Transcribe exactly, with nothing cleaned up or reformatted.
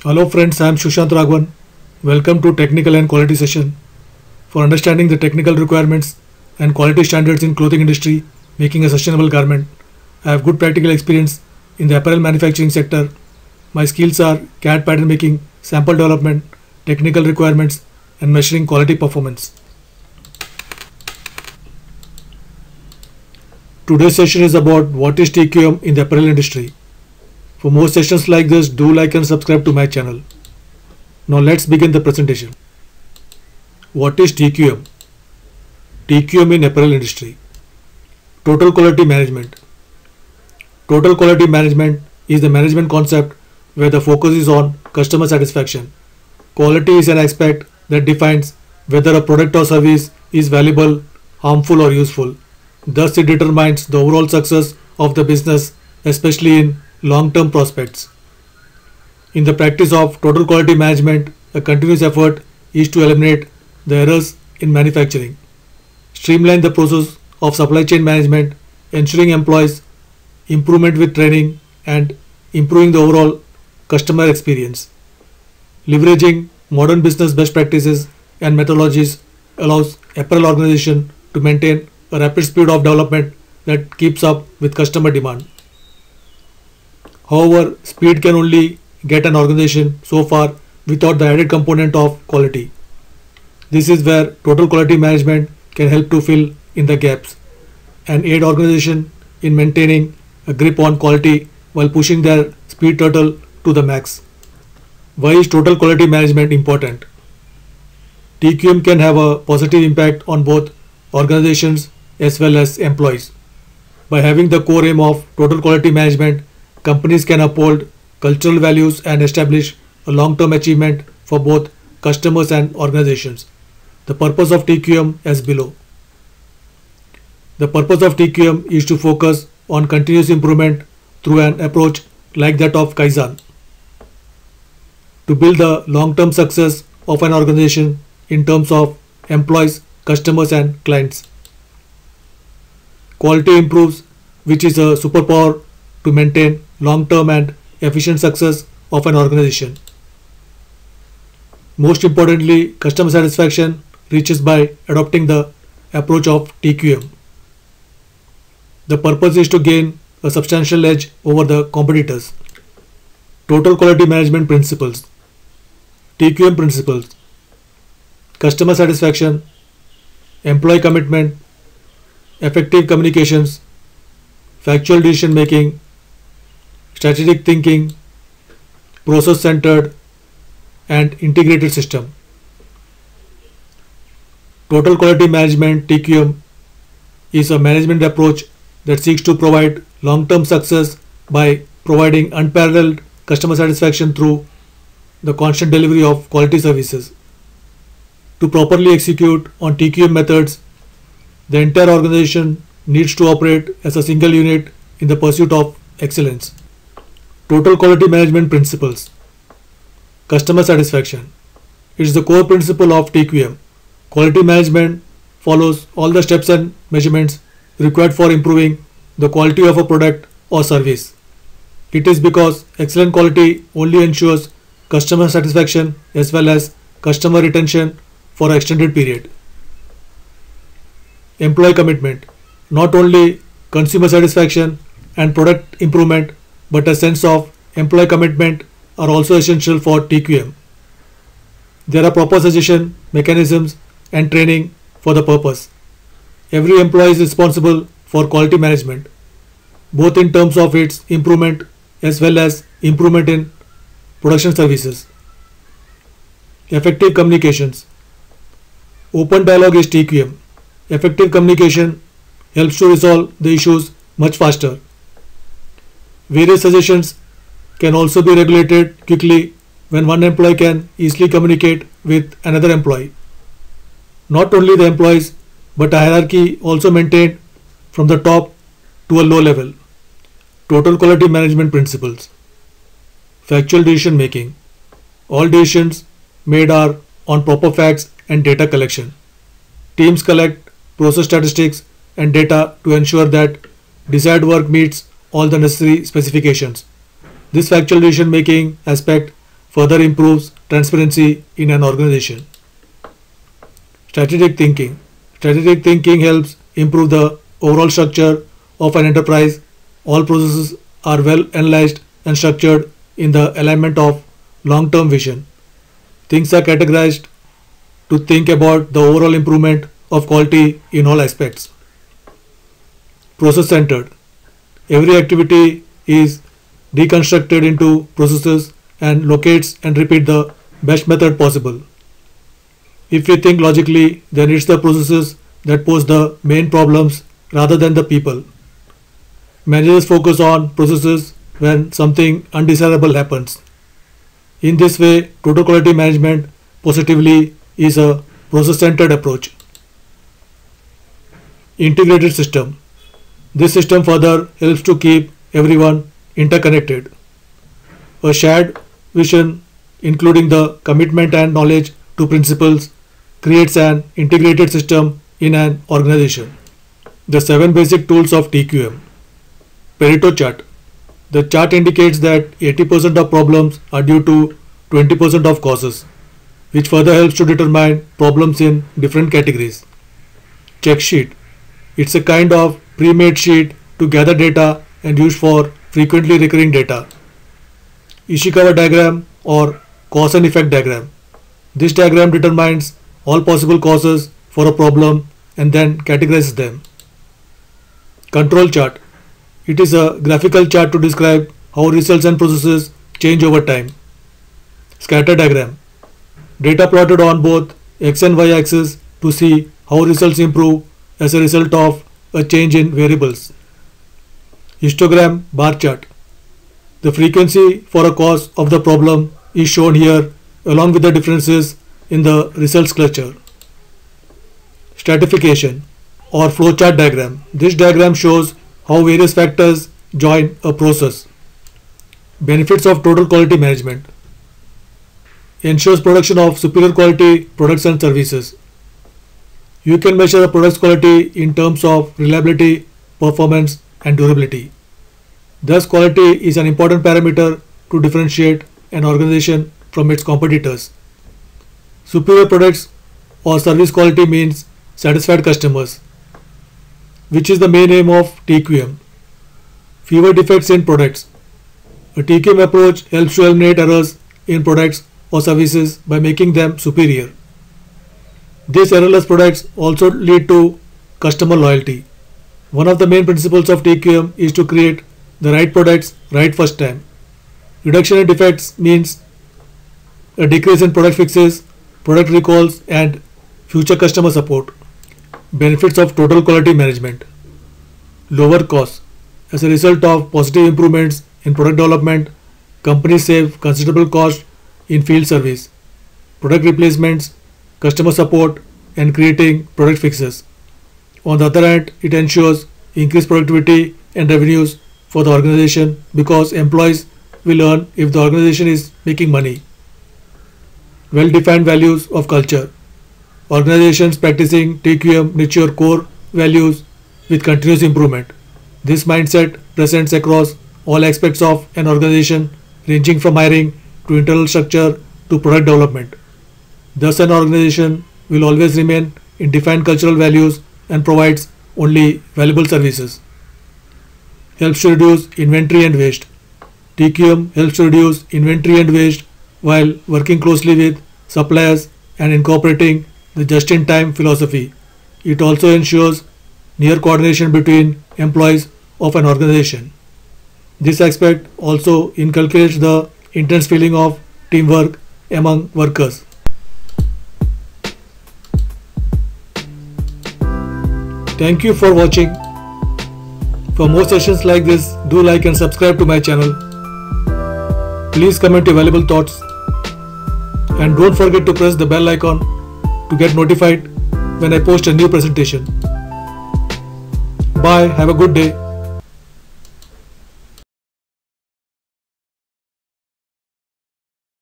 Hello friends, I am Shushant Raghavan. Welcome to Technical and Quality Session. For understanding the technical requirements and quality standards in clothing industry making a sustainable garment, I have good practical experience in the apparel manufacturing sector. My skills are C A D pattern making, sample development, technical requirements and measuring quality performance. Today's session is about what is T Q M in the apparel industry. For more sessions like this, do like and subscribe to my channel. Now let's begin the presentation. What is T Q M? T Q M in apparel industry. Total quality management. Total quality management is the management concept where the focus is on customer satisfaction. Quality is an aspect that defines whether a product or service is valuable, harmful or useful. Thus it determines the overall success of the business, especially in long-term prospects. In the practice of total quality management, a continuous effort is to eliminate the errors in manufacturing, streamline the process of supply chain management, ensuring employees improvement with training and improving the overall customer experience. Leveraging modern business best practices and methodologies allows apparel organization to maintain a rapid speed of development that keeps up with customer demand. However, speed can only get an organization so far without the added component of quality. This is where total quality management can help to fill in the gaps and aid organization in maintaining a grip on quality while pushing their speed total to the max. Why is total quality management important? T Q M can have a positive impact on both organizations as well as employees. By having the core aim of total quality management, companies can uphold cultural values and establish a long-term achievement for both customers and organizations. The purpose of T Q M as below. The purpose of T Q M is to focus on continuous improvement through an approach like that of Kaizen, to build the long-term success of an organization in terms of employees, customers and clients. Quality improves, which is a superpower to maintain long-term and efficient success of an organization. Most importantly, customer satisfaction reaches by adopting the approach of T Q M. The purpose is to gain a substantial edge over the competitors. Total quality management principles. T Q M principles: customer satisfaction, employee commitment, effective communications, factual decision making, strategic thinking, process-centered and integrated system. Total quality management T Q M is a management approach that seeks to provide long-term success by providing unparalleled customer satisfaction through the constant delivery of quality services. To properly execute on T Q M methods, the entire organization needs to operate as a single unit in the pursuit of excellence. Total quality management principles. Customer satisfaction. It is the core principle of T Q M. Quality management follows all the steps and measurements required for improving the quality of a product or service. It is because excellent quality only ensures customer satisfaction as well as customer retention for an extended period. Employee commitment. Not only consumer satisfaction and product improvement, but a sense of employee commitment are also essential for T Q M. There are proper suggestion mechanisms and training for the purpose. Every employee is responsible for quality management, both in terms of its improvement as well as improvement in production services. Effective communications. Open dialogue is T Q M. Effective communication helps to resolve the issues much faster. Various suggestions can also be regulated quickly when one employee can easily communicate with another employee. Not only the employees, but a hierarchy also maintained from the top to a low level. Total quality management principles. Factual decision making. All decisions made are on proper facts and data collection. Teams collect process statistics and data to ensure that desired work meets all the necessary specifications. This factual decision making aspect further improves transparency in an organization. Strategic thinking. Strategic thinking helps improve the overall structure of an enterprise. All processes are well analyzed and structured in the alignment of long-term vision. Things are categorized to think about the overall improvement of quality in all aspects. Process-centered. Every activity is deconstructed into processes and locates and repeat the best method possible. If we think logically, then it's the processes that pose the main problems rather than the people. Managers focus on processes when something undesirable happens. In this way, total quality management positively is a process-centered approach. Integrated system. This system further helps to keep everyone interconnected. A shared vision, including the commitment and knowledge to principles, creates an integrated system in an organization. The seven basic tools of T Q M. Pareto chart. The chart indicates that eighty percent of problems are due to twenty percent of causes, which further helps to determine problems in different categories. Check sheet. It's a kind of pre-made sheet to gather data and use for frequently recurring data. Ishikawa diagram or cause and effect diagram. This diagram determines all possible causes for a problem and then categorizes them. Control chart. It is a graphical chart to describe how results and processes change over time. Scatter diagram. Data plotted on both x and y axis to see how results improve as a result of a change in variables. Histogram bar chart. The frequency for a cause of the problem is shown here along with the differences in the results cluster. Stratification or flowchart diagram. This diagram shows how various factors join a process. Benefits of total quality management. Ensures production of superior quality products and services. You can measure a product's quality in terms of reliability, performance, and durability. Thus, quality is an important parameter to differentiate an organization from its competitors. Superior products or service quality means satisfied customers, which is the main aim of T Q M. Fewer defects in products. A T Q M approach helps to eliminate errors in products or services by making them superior. These errorless products also lead to customer loyalty. One of the main principles of T Q M is to create the right products right first time. Reduction in defects means a decrease in product fixes, product recalls, and future customer support. Benefits of total quality management. Lower costs. As a result of positive improvements in product development, companies save considerable cost in field service, product replacements, customer support, and creating product fixes. On the other hand, it ensures increased productivity and revenues for the organization because employees will earn if the organization is making money. Well-defined values of culture. Organizations practicing T Q M nurture core values with continuous improvement. This mindset presents across all aspects of an organization, ranging from hiring to internal structure to product development. Thus, an organization will always remain in defined cultural values and provides only valuable services. Helps to reduce inventory and waste. T Q M helps to reduce inventory and waste while working closely with suppliers and incorporating the just-in-time philosophy. It also ensures near coordination between employees of an organization. This aspect also inculcates the intense feeling of teamwork among workers. Thank you for watching. For more sessions like this, do like and subscribe to my channel. Please comment your valuable thoughts and don't forget to press the bell icon to get notified when I post a new presentation. Bye, have a good day.